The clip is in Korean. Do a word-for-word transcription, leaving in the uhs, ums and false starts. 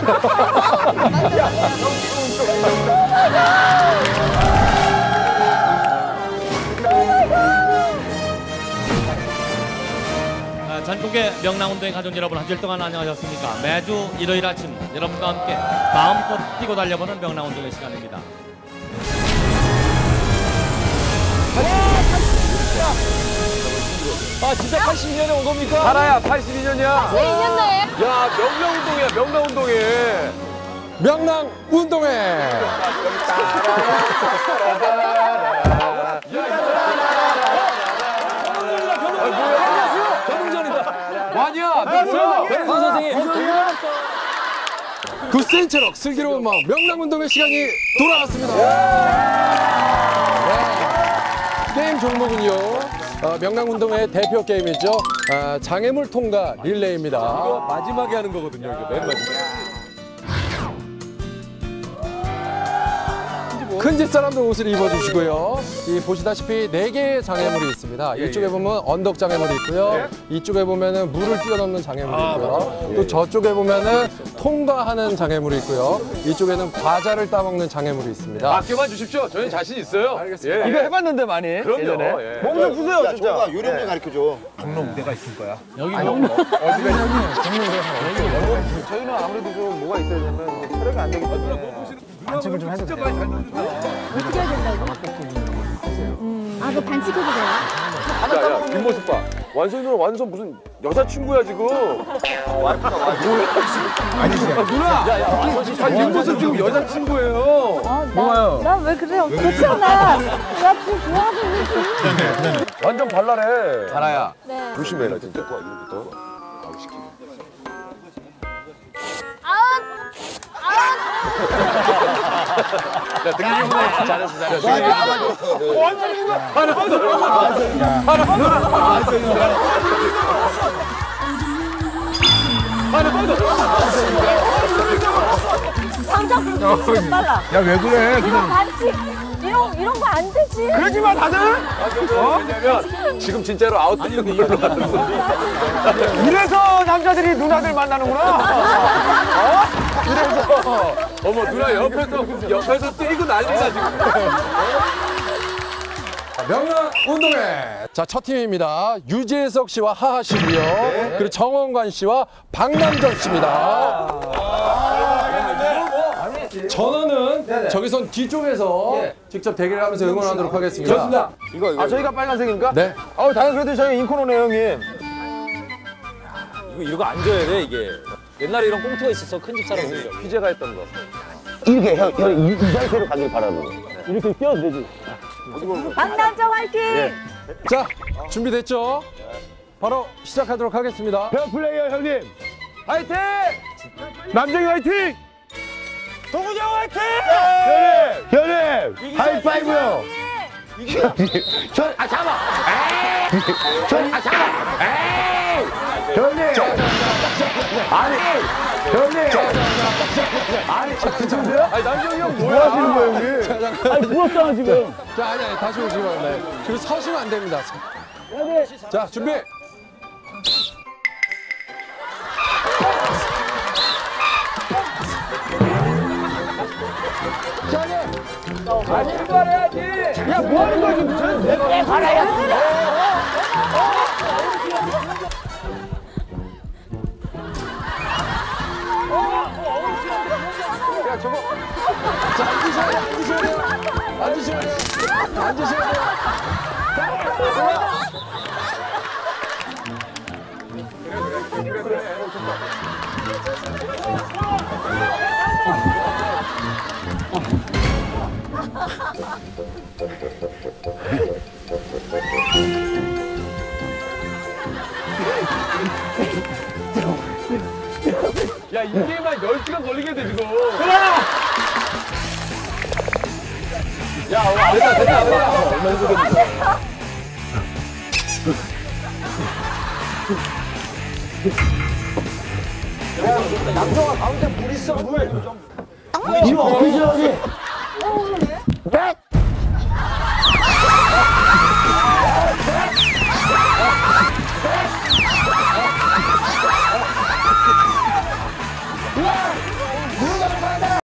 전국의 명랑운동의 가족 여러분, 한 주일 동안 안녕하셨습니까? 매주 일요일 아침 여러분과 함께 마음껏 뛰고 달려보는 명랑운동의 시간입니다. 아 진짜 팔십이 년에 온 겁니까? 하나야 팔십이 년이야. 팔십이 년도에. 야 명랑운동이야 명랑운동회. 명랑운동회. 아니야, 맞아. 변수 선생님. 굳센 체력, 슬기로운 마음, 명랑운동의 시간이 돌아왔습니다. 네. 게임 종목은요, 어, 명랑운동의 대표 게임이죠. 어, 장애물 통과 릴레이입니다. 이거 마지막에 하는 거거든요, 이거 맨 마지막에. 큰 집사람들 옷을 입어주시고요. 이 보시다시피 네 개의 장애물이 있습니다. 예, 이쪽에 예. 보면 언덕 장애물이 있고요. 예? 이쪽에 보면은 물을 뛰어넘는 장애물이 아, 있고요. 맞아. 또 예. 저쪽에 보면은 통과하는 장애물이 있고요. 이쪽에는 과자를 따먹는 장애물이 있습니다. 맡겨만 주십시오. 저희는 자신 있어요. 알겠습니다. 예. 이거 해봤는데 많이. 그럼요. 예전에. 예. 몸 좀 푸세요, 진짜. 저가 요리 한번 가르쳐줘. 여기 뭐 저희는 아무래도 좀 뭐가 있어야 되면 뭐 체력이 안 되기 때문에. 어떻게 해야 된다고? 음. 아, 그거 반칙해도 돼요? 야, 야, 뒷모습 봐. 완선이는 완전 무슨 여자친구야, 지금. 아니, 누나! 야, 야, 아, 뒷모습 지금 여자친구예요. 어, 뭐가요? 나 왜 그래? 그렇잖아. 나 지금 좋아하고 있는 완전 발랄해. 하나야. 네. 조심해라, 진짜. 이거부터. 야, 등기 좀 해. 잘했어, 잘했어. 당장 빨라. 야, 왜 그래? 이거 반칙. 이런 이런 거 안 되지. 그러지 마, 다들! 어? 왜냐면 지금 진짜로 아웃되는 이걸로 알았어. 이래서 남자들이 누나들 만나는구나. 어? 그래서 어머 누나 옆에서 옆에서 뛰고 난리다 지금. 명랑운동회. 자, 첫 팀입니다. 유재석 씨와 하하 씨고요. 네. 그리고 정원관 씨와 박남정 씨입니다. 전원은 저기선 뒤쪽에서 직접 대결을 하면서 응원하도록 하겠습니다. 좋습니다. 이거, 이거. 아, 저희가 빨간색입니까? 네. 아, 당연히 그래도 저희 인코너네, 형님. 이거 이러고 앉아야 돼 이게. 옛날에 이런 꽁트가 있었어. 큰 집 사람들. 휘재가 했던 거. 이렇게 형, 형, 이, 이 자세로 가길 바라고. 이렇게 뛰어도 되지. 박남정 화이팅. 자, 준비됐죠? 바로 시작하도록 하겠습니다. 페어 플레이어 형님. 화이팅! 남정이 화이팅! 동훈이 형 화이팅! 형님! 형님! 하이파이브요! 전, 아, 잠깐만! 에이! 전, 아, 잠깐만! 에이! 형님! 아니! 형님! 아니, 괜찮으세요? 아니 남정이 형 뭐 뭐야? 하시는 거예요, 형님? 아니, 부럽잖아, 지금. 자, 아니, 아니, 다시 오시기 바랍니다. 그리고 서시면 안 됩니다. 자, 준비! 아니, 이거 해야지. 야, 뭐 하는 거야, 지금? 내 바라야. 야, 저거. 자, 앉으셔야 돼요, 앉으셔야 돼요. 앉으셔야 돼요. 앉으셔야 돼요. 야 이 게임만 열 시간 걸리겠네 지금. 야 됐다 됐다 됐다. 이거 어떻게 하지? 네?